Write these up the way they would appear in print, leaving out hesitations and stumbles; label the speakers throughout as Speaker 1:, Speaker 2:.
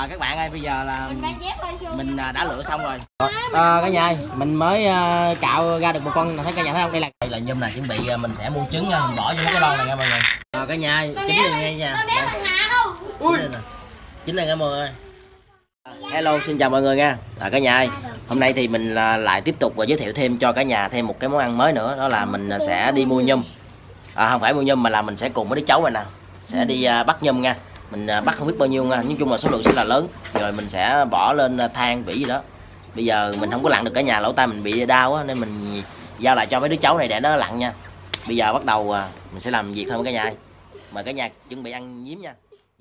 Speaker 1: Các bạn ơi, bây giờ là mình đã lựa xong rồi. Cả nhà ơi, mình mới cạo ra được một con, thấy cả nhà thấy không? Đây là nhum nè, chuẩn bị mình sẽ mua trứng nha, mình bỏ vô cái lon này nha mọi người. Cả nhà ơi, chính này nghe nha. Chính này nha mọi người. Hello, xin chào mọi người nha. Cả nhà ơi, hôm nay thì mình lại tiếp tục giới thiệu thêm cho cả nhà thêm một cái món ăn mới nữa, đó là mình sẽ đi mua nhum. Không phải mua nhum mà là mình sẽ cùng với đứa cháu mình nè, sẽ đi bắt nhum nha. Mình bắt không biết bao nhiêu nha, nói chung là số lượng sẽ là lớn. Rồi mình sẽ bỏ lên than vỉ gì đó. Bây giờ mình không có lặn được cả nhà, lỗ tai mình bị đau á, nên mình giao lại cho mấy đứa cháu này để nó lặn nha. Bây giờ bắt đầu mình sẽ làm việc thôi cả nhà. Mời cả nhà chuẩn bị ăn nhím nha.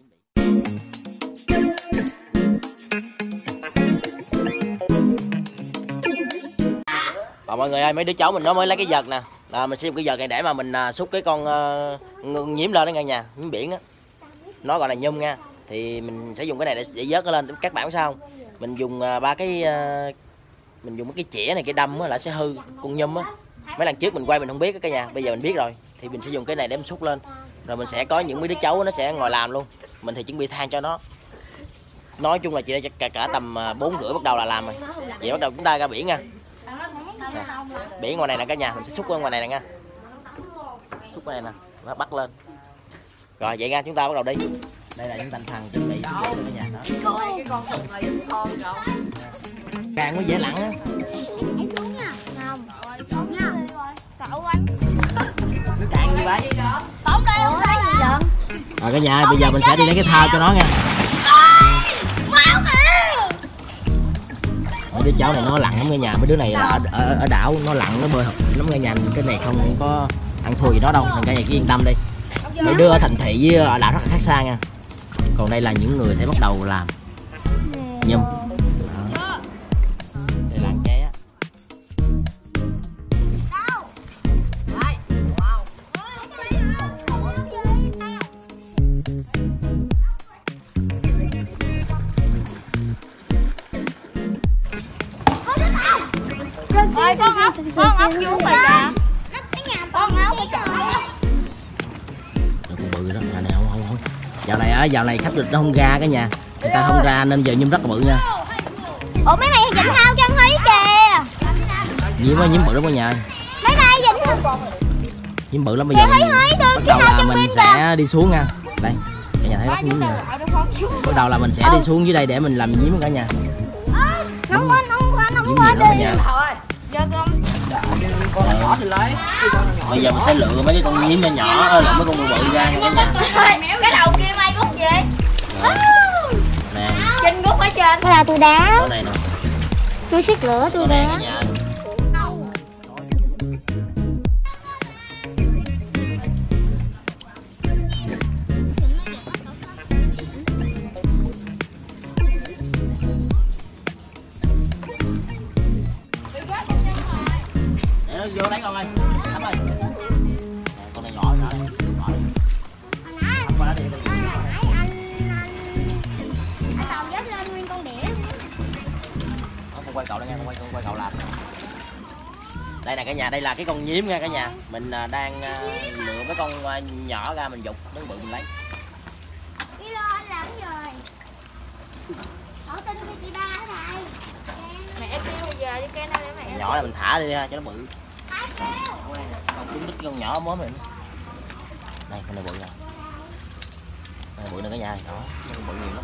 Speaker 1: Mọi người ơi, mấy đứa cháu mình nó mới lấy cái vợt nè. Mình sẽ dùng cái vợt này để mà mình xúc cái con nhím lên đó cả nhà, nhím biển á. Nó gọi là nhum nha. Thì mình sẽ dùng cái này để vớt nó lên. Các bạn biết sao không? Mình dùng mình dùng cái chĩa này, cái đâm á là sẽ hư con nhum á. Mấy lần trước mình quay mình không biết cả nhà, bây giờ mình biết rồi. Thì mình sẽ dùng cái này để mình xúc lên. Rồi mình sẽ có những mấy đứa cháu nó sẽ ngồi làm luôn. Mình thì chuẩn bị than cho nó. Nói chung là chị đã cả tầm 4:30 bắt đầu là làm rồi. Vậy bắt đầu chúng ta ra biển nha. Nè, biển ngoài này nè cả nhà, mình sẽ xúc ở ngoài này nè nha. Xúc cái này nè, nó bắt lên. Rồi vậy nha, chúng ta bắt đầu đi. Đây là những thành phần chuẩn bị cả nhà đó.
Speaker 2: Cái con thùng này cũng thơm cậu.
Speaker 1: Càng mới dễ lặn á.
Speaker 2: Cậu anh.
Speaker 1: Nó càng gì vậy?
Speaker 2: Bóng đây không thấy gì lận.
Speaker 1: Rồi cả nhà, bây giờ mình sẽ đi lấy cái thao cho nó nha.
Speaker 2: Máu kìa.
Speaker 1: Mấy đứa cháu này nó lặn lắm cả nhà, mấy đứa này là ở đảo nó lặn nó bơi học lắm cả nhà, cái này không có ăn thua gì đó đâu, nên cả nhà cứ yên tâm đi. Mấy đứa ở thành thị với ở đảo rất là khác xa nha. Còn đây là những người sẽ bắt đầu làm nhum. Đây là ăn ké á.
Speaker 2: Ôi con ốc vuông rồi kìa. Con ốc phải chọn.
Speaker 1: Con bự đó, nhà này không. Dạo này khách được nó không ra cả nhà. Người ta không ra nên giờ nhum rất là bự nha.
Speaker 2: Ủa mấy mày dịnh thao chân Thúy kìa.
Speaker 1: Nhím bự lắm cả nhà.
Speaker 2: Mấy mày dịnh
Speaker 1: Nhím bự lắm, bây giờ bắt đầu là mình sẽ đi xuống nha. Đây, cả nhà thấy bắt nhím nha. Bắt đầu là mình sẽ đi xuống dưới đây để mình làm nhím cả nhà.
Speaker 2: Nóng quá đi.
Speaker 1: Con nhỏ thì lấy. Bây giờ mình sẽ lựa mấy cái con nhím nhỏ là mấy con bự ra nha cả nhà.
Speaker 2: Cái đầu kia mày rút gì?
Speaker 1: Nè.
Speaker 2: Trên rút ở trên. Cái là tôi đá.
Speaker 1: Cái này nè.
Speaker 2: Tôi xích lửa tôi đá.
Speaker 1: Vô đấy con ơi, Thắm ơi. Con này nhỏ này. Không có đá đi.
Speaker 2: Anh Tàu dớt lên nguyên con đĩa.
Speaker 1: Con quay cậu đó nha, con quay cậu làm. Đây nè cả nhà, đây là cái con nhím nha cả nhà. Mình đang lựa mấy con nhỏ ra mình dục, đứng bự mình lấy.
Speaker 2: Đi lo anh làm rồi. Hỏi tên của chị ba ở đây. Mẹ em kêu giờ đi kêu đây để mẹ.
Speaker 1: Nhỏ là mình thả đi ha cho nó bự. Con trúng đứt con nhỏ móm này. Đây con này bự nè. Con này bự nè cả nhà, đó, con bự nhiều lắm.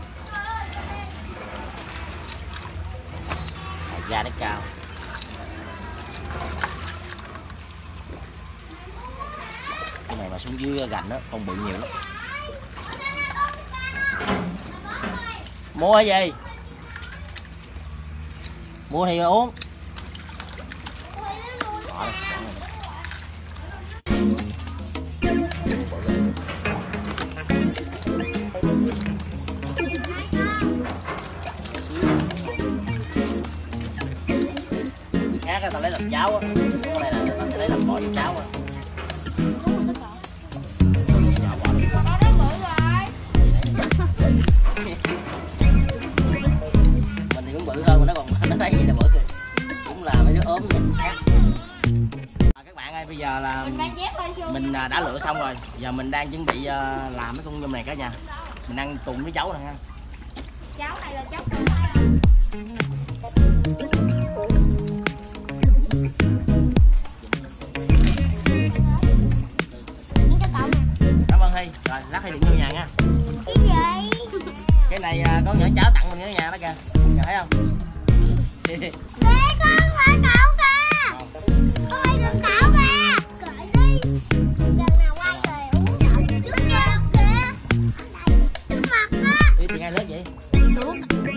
Speaker 1: Ra nó cao. Cái này mà xuống dưới gành đó, con bự nhiều lắm. Mua cái gì? Mua thì mà uống. Khác ta lấy làm cháo á, cái này là ta sẽ lấy làm bò với cháo á. Mình thì cũng bự hơn mà nó còn nó thấy gì là bự rồi. Cũng là mấy đứa ốm mình khác. Các bạn ơi, bây giờ là mình đã lựa xong rồi, giờ mình đang chuẩn bị làm mấy con nhum này cả nhà. Mình ăn cùng với cháu nè ha.
Speaker 2: cháu này là cháu
Speaker 1: Cảm ơn Hy. Rồi lát Hy đừng vô nhà nha.
Speaker 2: cái gì?
Speaker 1: Cái này có nhỏ cháu tặng mình ở nhà đó kìa. Kìa thấy không?
Speaker 2: Để con phải cậu kìa. Con phải đừng cậu kìa. Cởi đi. Gần nào quay kìa uống rượu trước kìa kìa. Trước mặt á.
Speaker 1: Đi từ ngay lớp vậy.
Speaker 2: Được.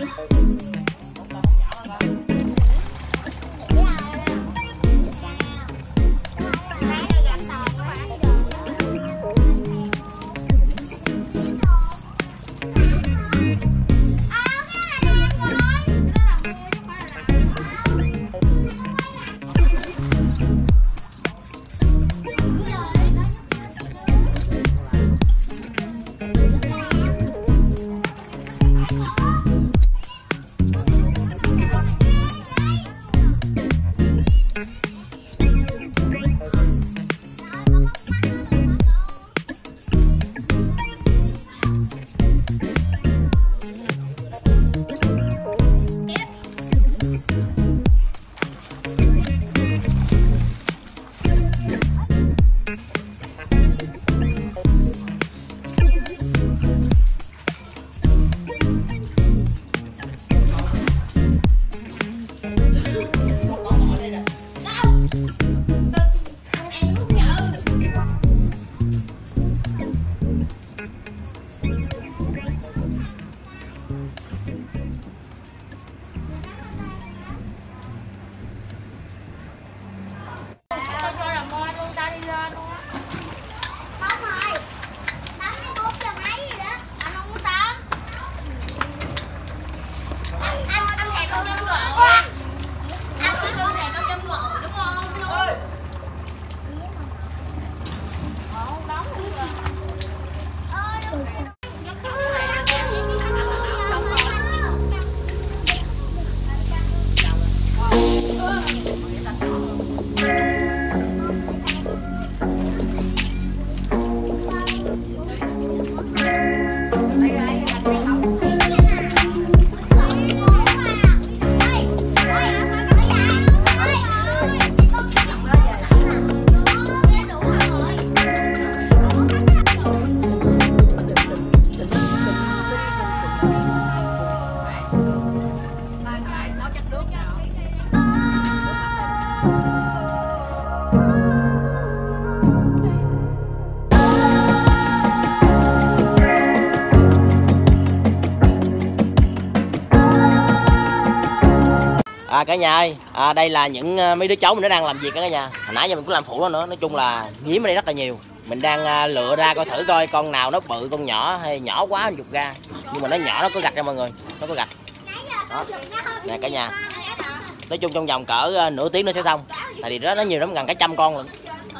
Speaker 1: Cả nhà ơi, đây là những mấy đứa cháu mình nó đang làm việc cả nhà. Hồi nãy giờ mình cũng làm phụ nó nữa. Nói chung là nhím ở đây rất là nhiều. Mình đang lựa ra coi thử coi con nào nó bự con nhỏ hay nhỏ quá mình chụp ra. Nhưng mà nó nhỏ nó có gạch ra mọi người, nó có gạch. Đó. Nè cả nhà. Nói chung trong vòng cỡ nửa tiếng nữa sẽ xong. Tại vì nó nhiều lắm, gần cả 100 con lận.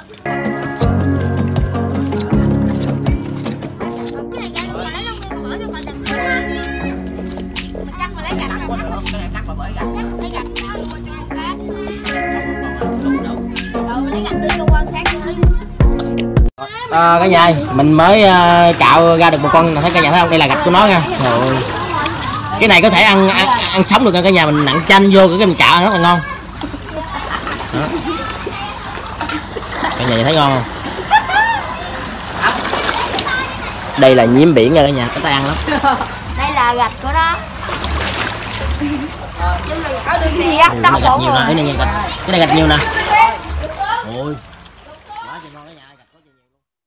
Speaker 1: Cả nhà ơi, mình mới cạo ra được một con, thấy cả nhà thấy không? Đây là gạch của nó nha. Rồi. Cái này có thể ăn sống được cả nhà, mình nặn chanh vô cái mình cạo rất là ngon. Đó. Cả nhà thấy ngon không? Đây là nhím biển nha cả nhà, có tay ăn lắm.
Speaker 2: Đây là gạch của nó.
Speaker 1: Cái này gạch nhiều nè, cái này gạch nhiều nè. Ôi. Quá trời ngon cả nhà, gạch quá trời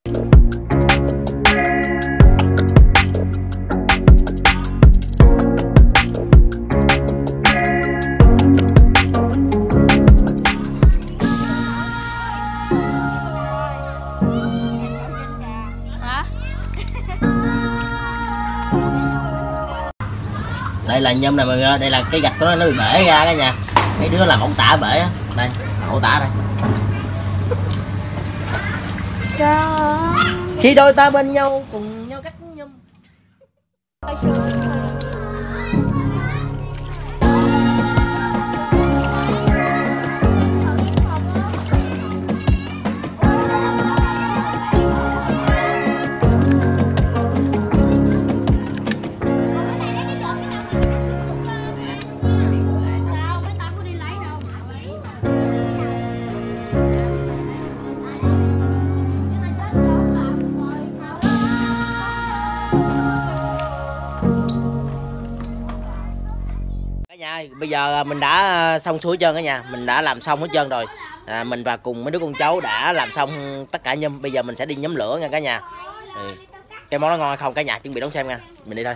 Speaker 1: đây là nhôm này mọi người, đây là cái gạch của nó bị bể ra cả nhà. Mấy đứa làm ẩu tả bể á, đây ẩu tả đây. Khi đôi ta bên nhau cùng nhau cắt nhôm. nhà bây giờ mình đã xong xuôi trơn cả nhà, mình đã làm xong hết trơn rồi. Mình và cùng mấy đứa con cháu đã làm xong tất cả nhum. Bây giờ mình sẽ đi nhóm lửa nha cả nhà. Cái món nó ngon hay không cả nhà chuẩn bị đón xem nha. Mình đi thôi.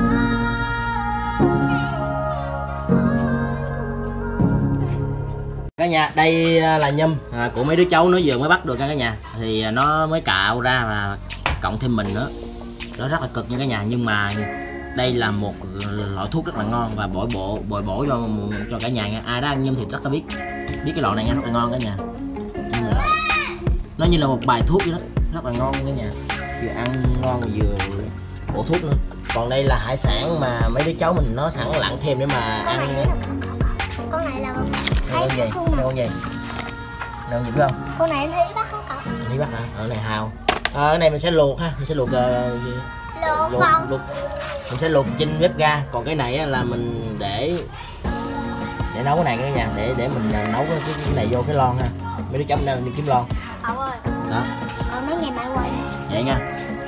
Speaker 1: Cả nhà, đây là nhum của mấy đứa cháu nó vừa mới bắt được cả nhà. Thì nó mới cạo ra và cộng thêm mình nữa. Nó rất là cực nha cả nhà, nhưng mà đây là một loại thuốc rất là ngon và bồi bổ cho cả nhà nha. Ai đã ăn nhum thì rất là biết cái loại này nha, rất là ngon cả nhà. Nó như là một bài thuốc vậy đó, rất là ngon cả nhà. Vừa ăn ngon vừa bổ thuốc nữa. Còn đây là hải sản mà mấy đứa cháu mình nó sẵn lặn thêm để mà ăn.
Speaker 2: Con này là
Speaker 1: con gì? Con gì? Con gì biết không?
Speaker 2: Con này thấy bắt hả cậu?
Speaker 1: Đi bắt hả? Ở này hào. Cái này mình sẽ luộc ha, mình sẽ luộc luộc. Mình sẽ luộc trên bếp ga. Còn cái này là mình để nấu cái này cả nhà, để mình nấu cái này vô cái lon ha. Mấy đứa chấm đang đi kiếm lon.
Speaker 2: Cậu ơi.
Speaker 1: Đó.
Speaker 2: Con nói ngày mai quay.
Speaker 1: Vậy nha.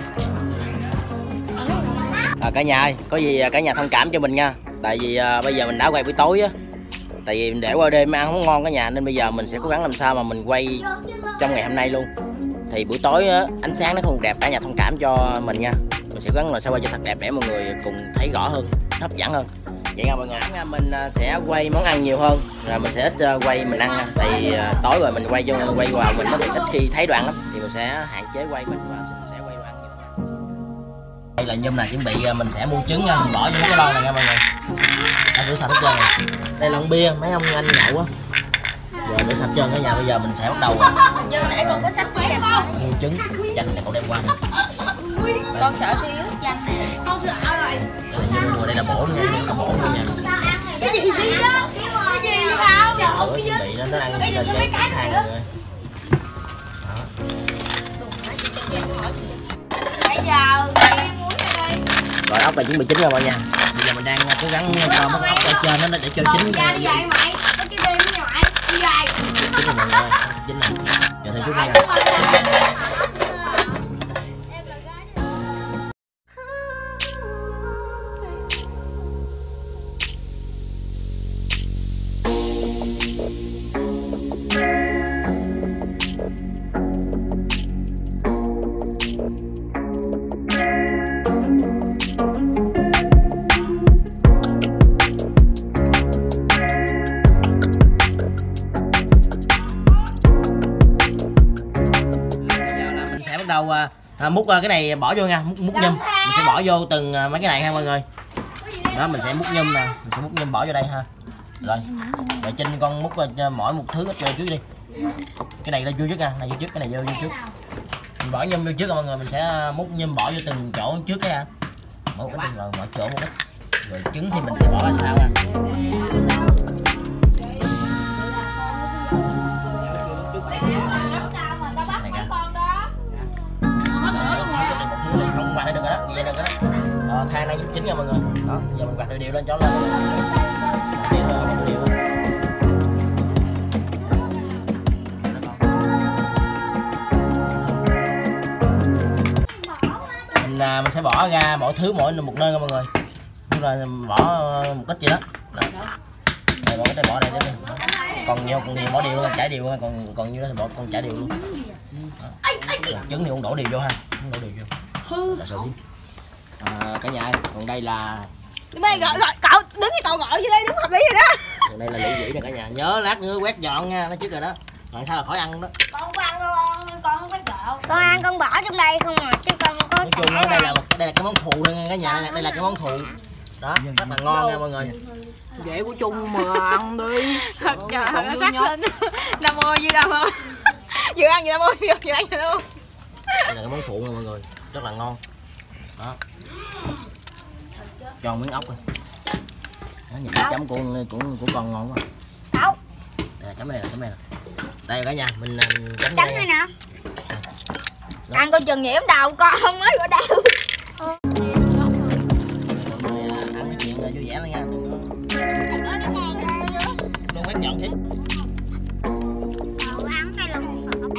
Speaker 1: Cả nhà ơi, có gì cả nhà thông cảm cho mình nha. Tại vì bây giờ mình đã quay buổi tối á. Tại vì mình để qua đêm ăn không ngon cả nhà, nên bây giờ mình sẽ cố gắng làm sao mà mình quay trong ngày hôm nay luôn. Thì buổi tối á, ánh sáng nó không đẹp, cả nhà thông cảm cho mình nha. Mình sẽ cố gắng là sao quay cho thật đẹp để mọi người cùng thấy rõ hơn, hấp dẫn hơn. Vậy nha mọi người, mình sẽ quay món ăn nhiều hơn, rồi mình sẽ ít quay mình ăn nha. Tại vì tối rồi mình quay vào mình nó thì ít khi thấy đoạn lắm, thì mình sẽ hạn chế quay mình và mình sẽ quay đồ ăn nhiều. Đây là nhum này chuẩn bị mình sẽ mua trứng nha, mình bỏ vô cái lon này nha mọi người. Đã rửa sạch hết trơn rồi. Đây là bia mấy ông anh nhậu á. Giờ rửa sạch trơn cả nhà, bây giờ mình sẽ bắt đầu
Speaker 2: Giờ nãy con có sách chanh không?
Speaker 1: mua trứng. Chanh này con đem qua nè.
Speaker 2: Con sợ thiếu chanh nè. Con sợ rồi.
Speaker 1: Đây là bổ nha, là bổ luôn nha.
Speaker 2: Cái gì đó? Cái gì không?
Speaker 1: Bữa chuẩn bị nó ăn lên cho hai người.
Speaker 2: Bây giờ đi muối đây.
Speaker 1: Rồi ốc là chuẩn bị chín rồi mọi nha. Bây giờ mình đang cố gắng cho mấy ốc ở trên nó để cho chín.
Speaker 2: Ra đi vậy mày. Cái đêm với ngoại. Đi về.
Speaker 1: Chín rồi mọi người. Chín rồi. Giờ thêm chút nữa. Đầu múc cái này bỏ vô nha, múc nhum mình sẽ bỏ vô từng mấy cái này ha mọi người. Đó mình sẽ múc nhum nè, mình sẽ múc nhum bỏ vô đây ha. Rồi Trinh con múc mỗi một thứ hết trước đi. Cái này là vô trước nha, này vô trước, cái này vô trước. Mình bỏ nhum vô trước mọi người, mình sẽ múc nhum bỏ vô từng chỗ trước cái ha. Mỗi cái rồi mỗi chỗ một ít. Rồi trứng thì mình sẽ bỏ ra sau ha. Không quạt được rồi đó, vậy được rồi đó. Than đang chín nha mọi người. Đó, giờ mình quạt đều lên cho lên. Đều lên. Mình sẽ bỏ ra mỗi thứ mỗi một nơi nha mọi người. Tức là bỏ một ít vậy đó. Đây bỏ cái này bỏ đây đi. Còn nhiều bỏ đều luôn, chảy đều luôn, còn nhiêu đó thì bỏ con chảy đều luôn. Trứng thì cũng đổ đều vô ha, cũng đổ đều vô. Cả nhà ơi, còn đây là
Speaker 2: gọi cậu đứng cái cậu gọi dưới đây đúng hợp lý rồi đó.
Speaker 1: Còn đây là lũ dĩ nè cả nhà, nhớ lát nữa quét dọn nha, nó trước rồi đó. Còn sao là khỏi ăn đó.
Speaker 2: Con không ăn đâu, con không quét dọn. Con ăn con bỏ trong đây không à, chứ con có
Speaker 1: xả đây. Đây là cái món phụ đây nha cả nhà, đây là cái món phụ. Đó, rất là ngon nha mọi người.
Speaker 3: Dễ của chung mà ăn đi.
Speaker 2: Thật trời nó sắc lên. Nam mô Di Đà Phật. Vừa ăn vừa Nam mô, vừa ăn vừa Nam mô.
Speaker 1: Đây là cái món phụ nha mọi người, rất là ngon. Đó. Cho miếng ốc rồi. Đó, nhìn cái chấm của con ngon quá.
Speaker 2: Cậu.
Speaker 1: Đây là chấm này nè. Đây cả nhà, mình chấm
Speaker 2: này nè. Ăn coi chừng nhiễm đầu con mới có đau.
Speaker 1: Ăn cái chuyện vui vẻ thôi nha, đừng quét dọn thế.
Speaker 2: Ăn đây là một phần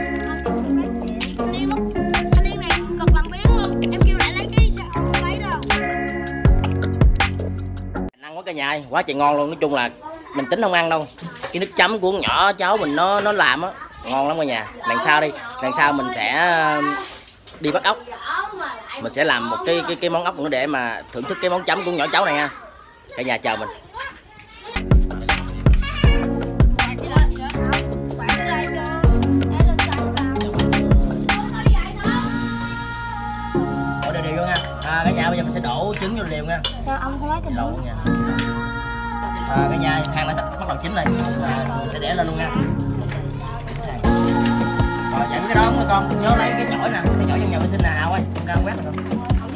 Speaker 2: Liên này cực làm biếng luôn. Em kêu lại lấy cái lấy đâu.
Speaker 1: Ăn quá cả nhà ơi, quá trời ngon luôn. Nói chung là mình tính không ăn đâu, cái nước chấm của con nhỏ cháu mình nó làm á ngon lắm cả nhà. Lần sau mình sẽ đi bắt ốc, mình sẽ làm một cái món ốc nữa để mà thưởng thức cái món chấm của nhỏ cháu này nha. Cả nhà chờ mình. Đổ đều vô nha. Cả nhà bây giờ mình sẽ đổ trứng vô đều nha.
Speaker 2: Ông không lấy cái
Speaker 1: Lâu nha. Cả nhà than nó sắp bắt đầu chín rồi, mình sẽ để lên luôn nha. Rồi dẫn cái đó con nhớ lấy cái chổi nè, cái chổi trong nhà vệ sinh nào ơi, con cao quét được không?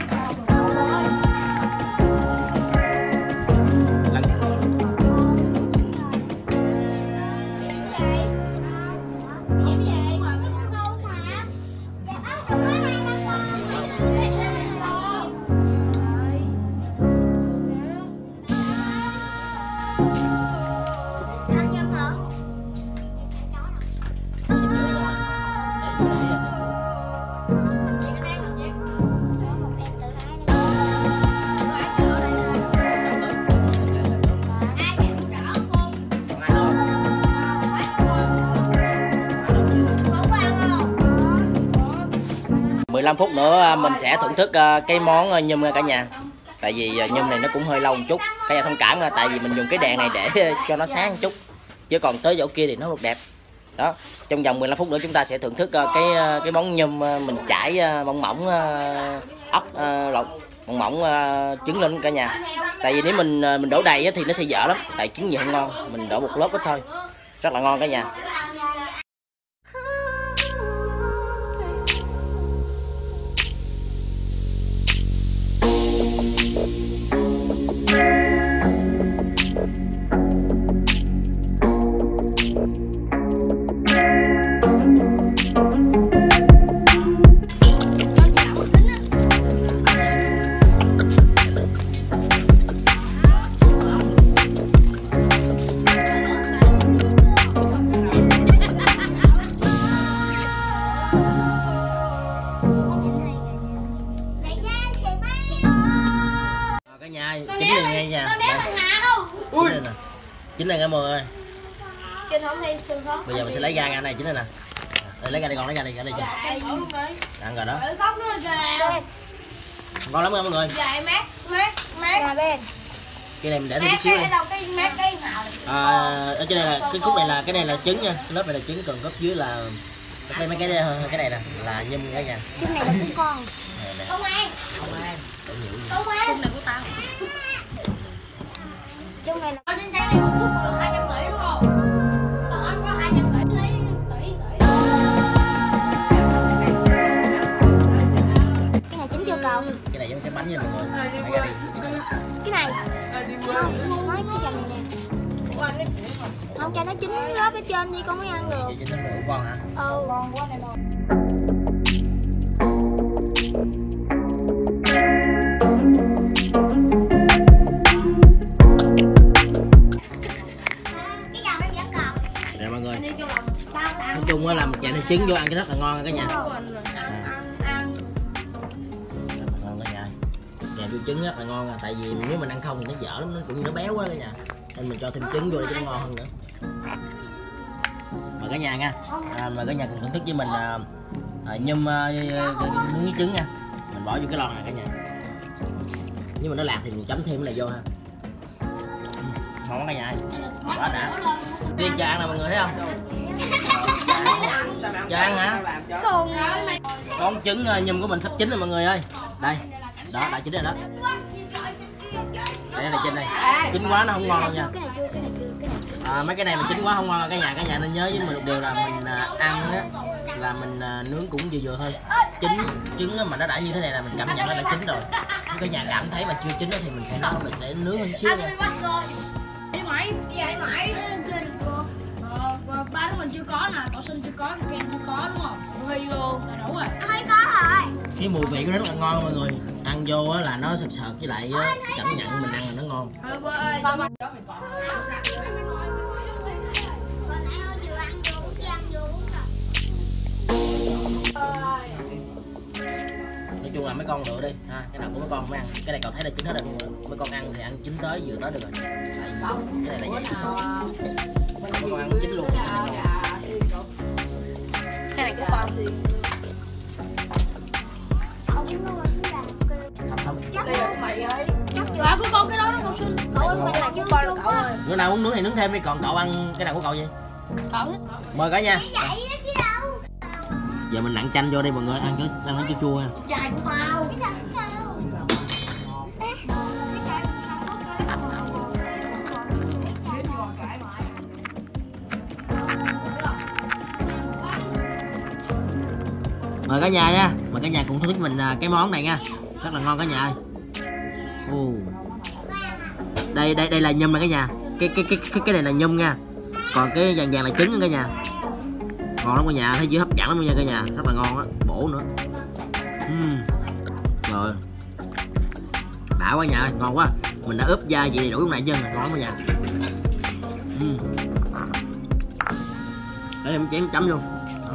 Speaker 1: Mười 15 phút nữa mình sẽ thưởng thức cái món nhum cả nhà. Tại vì nhum này nó cũng hơi lâu một chút, cả nhà thông cảm nha, tại vì mình dùng cái đèn này để cho nó sáng một chút, chứ còn tới chỗ kia thì nó không được đẹp. Đó, trong vòng 15 phút nữa chúng ta sẽ thưởng thức cái món nhum mình chải mỏng mỏng ốc lột mỏng mỏng trứng lên cả nhà. Tại vì nếu mình đổ đầy thì nó sẽ dở lắm, tại trứng nhiều không ngon, mình đổ một lớp ít thôi, rất là ngon cả nhà. Cả nhà chín liền ngay nha. Ui. Chín lên cả mọi ơi. Bây giờ mình sẽ lấy ra này chín lên nè. Lấy ra đây con, lấy ra đây cho. Ăn rồi đó. Ngon lắm nha mọi người. Cái này mình để thêm chút xíu đi. Ở trên này là cái khúc này là cái này là trứng nha, cái lớp này là trứng, còn góc dưới là mấy cái này nè là nhum cả nhà.
Speaker 2: Trứng này là trứng con.
Speaker 3: Không ăn. Trứng này của tao.
Speaker 2: Trứng này là
Speaker 3: Ở trên trang này một phút được 250 đúng không? Còn anh có 250 lấy tỷ.
Speaker 2: cái này chín chưa con?
Speaker 1: Cái này giống cái bánh nha mọi người. Lấy ra đi.
Speaker 2: Cái này không, nói cái này nè. Không cho nó chín lớp ở trên đi con mới ăn được.
Speaker 1: Chín lớp của con hả?
Speaker 2: Ừ.
Speaker 3: Con quá này mà.
Speaker 1: Nè mọi người. Nói chung là mình chèn trứng vô ăn cái rất là ngon cả nhà. Ngon cả nhà. Chèn vô trứng rất là ngon, tại vì nếu mình ăn không thì nó dở lắm, nó cũng như nó béo quá cả nhà. Nên mình cho thêm trứng vô cho nó ngon hơn nữa. Mời cả nhà nha. Mời cả nhà cùng thưởng thức với mình nhum muống với trứng nha. Mình bỏ vô cái lon này cả nhà. Nếu mà nó lạc thì mình chấm thêm cái này vô ha. Ngon cả nhà. Quá đã. Tiên cho ăn nè mọi người thấy không? Cho ăn hả? Con trứng nhum của mình sắp chín rồi mọi người ơi. Đây. Đó, đã chín rồi đó. Đây là trên đây. Chín quá nó không ngon đâu nha. Mấy cái này mà chín quá không ngon cả nhà nên nhớ với mình một điều là mình ăn á là mình nướng cũng vừa vừa thôi. Trứng mà nó đã như thế này là mình cảm nhận nó đã chín rồi. Nếu cả nhà cảm thấy mà chưa chín thì mình sẽ nướng hơn xíu nha.
Speaker 3: Đi ngoại, đi dạy ngoại. Ba đứa mình chưa có nè, cậu sinh chưa có, Ken chưa có đúng không? Huy luôn, là đủ rồi.
Speaker 2: Hơi có rồi.
Speaker 1: Cái mùi vị của nó rất là ngon mọi người. Ăn vô á là nó sật với lại cảm nhận mình ăn là nó ngon. chung là mấy con lựa đi ha, cái nào của mấy con mới ăn. Cái này cậu thấy là chín hết rồi, mấy con ăn thì ăn chín tới vừa tới được rồi. Cái này là vậy, mấy con ăn chín luôn.
Speaker 3: Cái này của con. Đây là của mày ơi. Dạ của con cái đó nó con xin. Cậu ơi cái này của con là cậu ơi.
Speaker 1: Bữa nào uống nướng này nướng thêm đi, còn cậu ăn cái nào của cậu vậy?
Speaker 3: Cậu.
Speaker 1: Mời cả nhà. Giờ mình nặn chanh vô đi mọi người, ăn nó chua chua ha.
Speaker 3: Chai của tao.
Speaker 1: Mời cả nhà nha, mời cả nhà cùng thưởng thức mình cái món này nha, rất là ngon cả nhà ơi. Đây là nhum này cả nhà, cái này là nhum nha, còn cái vàng vàng là trứng nha cả nhà, ngon lắm cả nhà, thấy chưa, hấp dẫn lắm nha cả nhà, rất là ngon á, bổ nữa. Rồi đã quá nhà ơi, ngon quá, mình đã ướp gia vị đủ lúc nãy chưa, ngon lắm cả nhà. Để em chấm vô.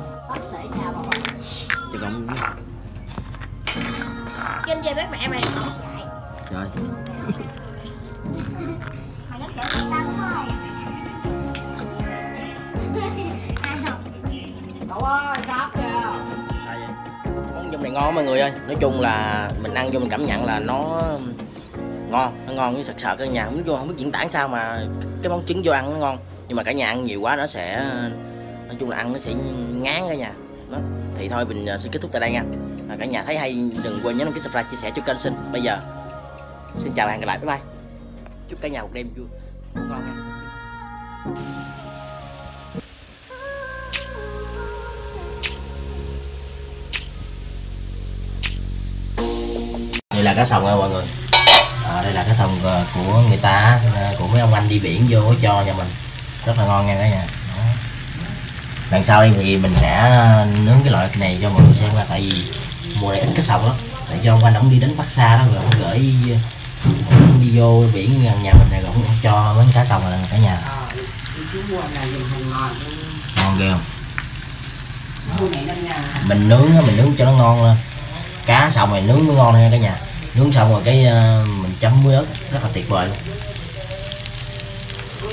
Speaker 1: Chứ còn
Speaker 3: Kinh về bác mẹ mày không chạy.
Speaker 1: rồi.
Speaker 3: Cậu ơi, đáp kìa.
Speaker 1: Món nhum này ngon mọi người ơi, nói chung là mình ăn vô mình cảm nhận là nó ngon với sật sật cả nhà, không biết diễn tả sao mà cái món trứng vô ăn nó ngon, nhưng mà cả nhà ăn nhiều quá nó sẽ, nói chung là ăn nó sẽ ngán cả nhà đó. Thì thôi mình sẽ kết thúc tại đây nha. Cả nhà thấy hay đừng quên nhấn đăng ký subscribe, chia sẻ cho kênh. Bây giờ xin chào và hẹn gặp lại, bye bye, chúc cả nhà một đêm vui ngủ ngon nha. Đây là cá sồng nha mọi người, đây là cá sồng của người ta, của mấy ông anh đi biển vô cho nhà mình, rất là ngon nha cả nhà. Đó. Lần sau đi thì mình sẽ nướng cái loại này cho mọi người xem, là tại vì mùa này ít cá sồng lắm, để cho ông anh ông đi đánh bắt xa đó rồi ông gửi đi vô biển gần nhà mình này, rồi ông cho mấy cá sồng này cả nhà. Ngon ghê không? Mình nướng cho nó ngon lên, cá sồng này nướng mới ngon nha cả nhà. Nướng xong rồi cái mình chấm muối ớt rất là tuyệt vời luôn,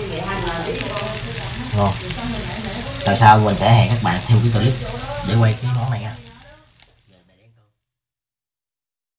Speaker 1: ngon. Lần sau mình sẽ hẹn các bạn theo cái clip để quay cái